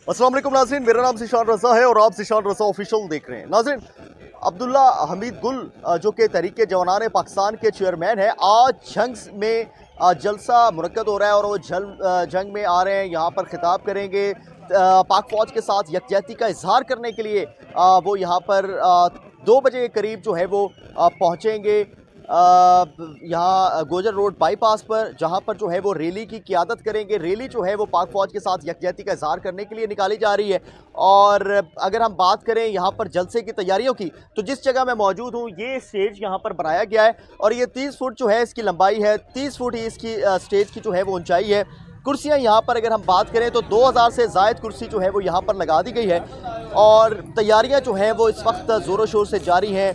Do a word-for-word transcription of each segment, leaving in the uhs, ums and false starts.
अस्सलाम वालेकुम नाज़रीन, मेरा नाम ज़ीशान रज़ा है और आप ज़ीशान रज़ा ऑफिशियल देख रहे हैं। नाज़रीन, अब्दुल्ला हमीद गुल जो कि तहरीक जवानान पाकिस्तान के चेयरमैन हैं, आज जंग में जलसा मुनक्कद हो रहा है और वो जल जंग में आ रहे हैं, यहाँ पर खिताब करेंगे। पाक फ़ौज के साथ यकजहती का इजहार करने के लिए वो यहाँ पर दो बजे के करीब जो है वो पहुँचेंगे यहाँ गोजर रोड बाईपास पर, जहाँ पर जो है वो रैली की क़ियादत करेंगे। रैली जो है वो पाक फ़ौज के साथ यकजहती का इजहार करने के लिए निकाली जा रही है। और अगर हम बात करें यहाँ पर जलसे की तैयारियों की, तो जिस जगह मैं मौजूद हूँ ये स्टेज यहाँ पर बनाया गया है और ये तीस फुट जो है इसकी लंबाई है, तीस फुट ही इसकी स्टेज की जो है वो ऊंचाई है। कुर्सियाँ यहाँ पर अगर हम बात करें तो दो हज़ार से ज़ायद कुर्सी जो है वो यहाँ पर लगा दी गई है और तैयारियाँ जो हैं वो इस वक्त ज़ोरों शोर से जारी हैं।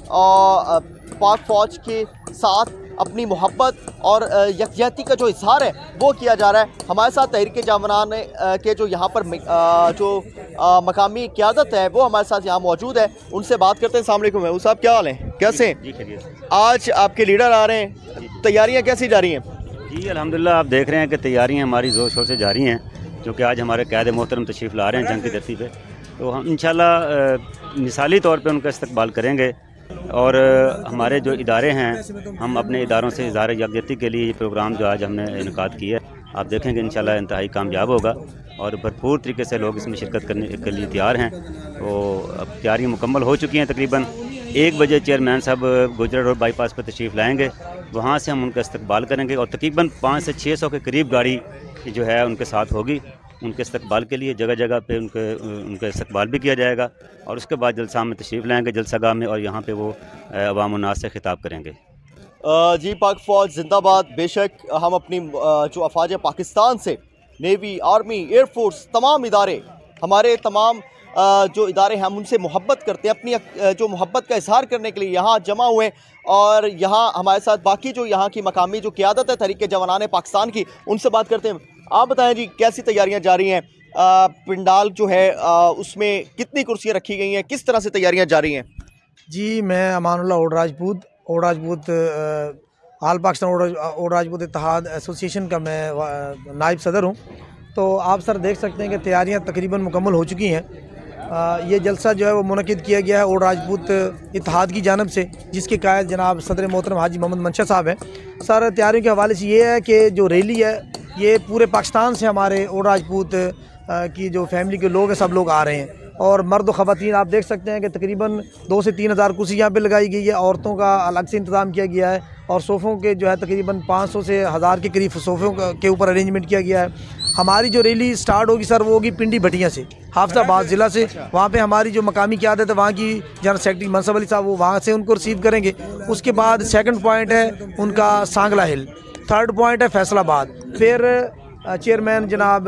और पाक फ़ौज के साथ अपनी मोहब्बत और यकजहती का जो इजहार है वो किया जा रहा है। हमारे साथ तहरीक जवानान के जो यहाँ पर जो मकामी क़यादत है वो हमारे साथ यहाँ मौजूद है, उनसे बात करते हैं। अस्सलाम वालेकुम महबूब साहब, क्या हाल हैं, कैसे हैं? आज आपके लीडर आ रहे हैं, तैयारियाँ कैसी जा रही हैं? जी अल्हम्दुलिल्लाह, आप देख रहे हैं कि तैयारियाँ हमारी ज़ोर शोर से जारी हैं, क्योंकि आज हमारे क़ायद मोहतरम तशरीफ़ ला रहे हैं जंग की धरती पे। तो हम इंशाल्लाह मिसाली तौर पे उनका इस्तकबाल करेंगे और हमारे जो इदारे हैं, हम अपने इदारों से इज़हार यकजहती के लिए ये प्रोग्राम जो आज हमने इनकाद किया है, आप देखेंगे इंशाल्लाह इंतहाई कामयाब होगा और भरपूर तरीके से लोग इसमें शिरकत करने के लिए तैयार हैं। तो अब तैयारी मुकम्मल हो चुकी हैं। तकरीबन एक बजे चेयरमैन साहब गुजरा रोड बाईपास पर तशरीफ़ लाएँगे, वहाँ से हम उनका इस्तकबाल करेंगे और तकरीबन पाँच से छः सौ के करीब गाड़ी जो है उनके साथ होगी। उनके इस्तकबाल के लिए जगह जगह पे उनके उनका इस्तकबाल भी किया जाएगा और उसके बाद जलसा में तशरीफ़ लाएँगे जलसागाह में और यहाँ पे वो अवाम उन्नास से खिताब करेंगे। जी, पाक फ़ौज जिंदाबाद। बेशक हम अपनी जो अफवाज पाकिस्तान से नेवी, आर्मी, एयरफोर्स, तमाम इदारे, हमारे तमाम जो इदारे हैं, हम उनसे मोहब्बत करते हैं। अपनी जो मोहब्बत का इजहार करने के लिए यहाँ जमा हुए और यहाँ हमारे साथ बाकी जो यहाँ की मकामी जो क़यादत है तहरीक जवानान पाकिस्तान की, उनसे बात करते हैं। आप बताएं जी, कैसी तैयारियां जारी हैं? पंडाल जो है आ, उसमें कितनी कुर्सियां रखी गई हैं, किस तरह से तैयारियां जारी हैं? जी, मैं अमानुल्लाह ओड राजपूत ओड राजपूत आल पाकिस्तान ओड राजपूत इत्तेहाद एसोसिएशन का मैं नायब सदर हूं। तो आप सर देख सकते हैं कि तैयारियां तकरीबन मुकम्मल हो चुकी हैं। आ, ये जलसा जो है वो मुनक़िद किया गया है ओड राजपूत इत्तेहाद की जानिब से, जिसके कायद जनाब सदर मोहतरम हाजी मोहम्मद मंशा साहब हैं। सर, तैयारियों के हवाले से ये है कि जो रैली है ये पूरे पाकिस्तान से हमारे ओड राजपूत की जो फैमिली के लोग हैं सब लोग आ रहे हैं और मर्द व ख़वातीन आप देख सकते हैं कि तकरीबन दो से तीन हज़ार कुर्सी यहाँ पर लगाई गई है। औरतों का अलग से इंतज़ाम किया गया है और सोफ़ों के जो है तकरीबन पाँच सौ से हज़ार के करीब सोफ़ों के ऊपर अरेंजमेंट किया गया है। हमारी जो रैली स्टार्ट होगी सर वो होगी पिंडी भटिया से, हाफिज़ाबाद ज़िला से। वहाँ पे हमारी जो मकामी क़यादत है, वहाँ की जनरल सेक्रेटरी मनसब अली साहब, वो वहाँ से उनको रिसीव करेंगे। उसके बाद सेकंड पॉइंट है उनका सांगला हिल, थर्ड पॉइंट है फैसलाबाद। फिर चेयरमैन जनाब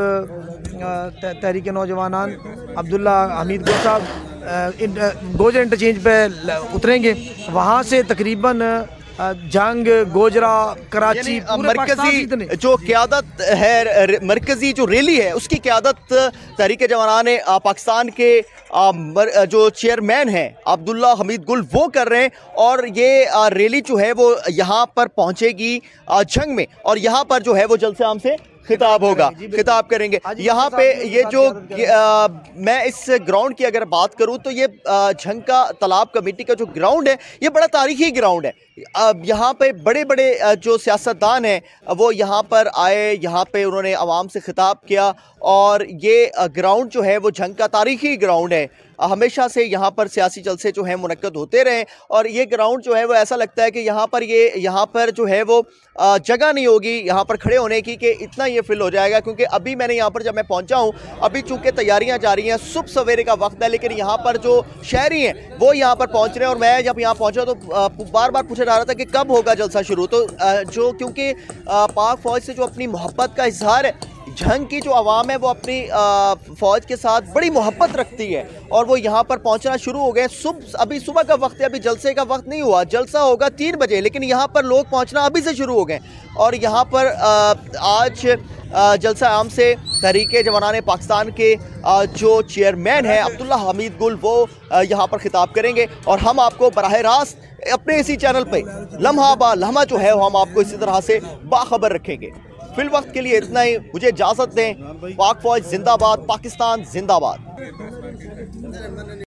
तहरीक नौजवानान अब्दुल्ला हमीद गुल साहब गोजर इंटरचेंज पे उतरेंगे। वहाँ से तकरीबन जंग, गोजरा, कराची, मरकजी जो क़यादत है, मरकजी जो रैली है उसकी क़यादत तहरीक जवानान पाकिस्तान के जो चेयरमैन हैं अब्दुल्ला हमीद गुल वो कर रहे हैं और ये रैली जो है वो यहाँ पर पहुँचेगी जंग में और यहाँ पर जो है वो जल्द से आम से खिताब होगा, खिताब करेंगे। यहाँ पे ये जो आ, मैं इस ग्राउंड की अगर बात करूँ तो ये जंग का तालाब कमेटी का जो ग्राउंड है ये बड़ा तारीखी ग्राउंड है। यहाँ पे बड़े बड़े जो सियासतदान हैं वो यहाँ पर आए, यहाँ पे उन्होंने आवाम से खिताब किया और ये ग्राउंड जो है वो जंग का तारीखी ग्राउंड है। हमेशा से यहाँ पर सियासी जलसे जो हैं मुनक्कद होते रहे और ये ग्राउंड जो है वो ऐसा लगता है कि यहाँ पर ये यहाँ पर जो है वो जगह नहीं होगी यहाँ पर खड़े होने की कि इतना ये फिल हो जाएगा। क्योंकि अभी मैंने यहाँ पर जब मैं पहुँचा हूँ, अभी चूँकि तैयारियाँ जारी हैं, सुबह सवेरे का वक्त है, लेकिन यहाँ पर जो शहरी हैं वो यहाँ पर पहुँच रहे हैं और मैं जब यहाँ पहुँचा तो बार बार पूछा जा रहा था कि कब होगा जलसा शुरू। तो जो क्योंकि पाक फ़ौज से जो अपनी मोहब्बत का इजहार है, जंग की जो आवाम है वो अपनी फ़ौज के साथ बड़ी मोहब्बत रखती है और वो यहाँ पर पहुँचना शुरू हो गए। सुबह अभी सुबह का वक्त है, अभी जलसे का वक्त नहीं हुआ, जलसा होगा तीन बजे, लेकिन यहाँ पर लोग पहुँचना अभी से शुरू हो गए और यहाँ पर आज जलसा आम से तहरीक जवानान पाकिस्तान के जो चेयरमैन हैं अब्दुल्ला हमीद गुल वो यहाँ पर खिताब करेंगे और हम आपको बराह रास्त अपने इसी चैनल पे लम्हा बा लम्हा जो है हम आपको इसी तरह से बाखबर रखेंगे। फिल वक्त के लिए इतना ही, मुझे इजाज़त दें। पाक फौज जिंदाबाद, पाकिस्तान जिंदाबाद।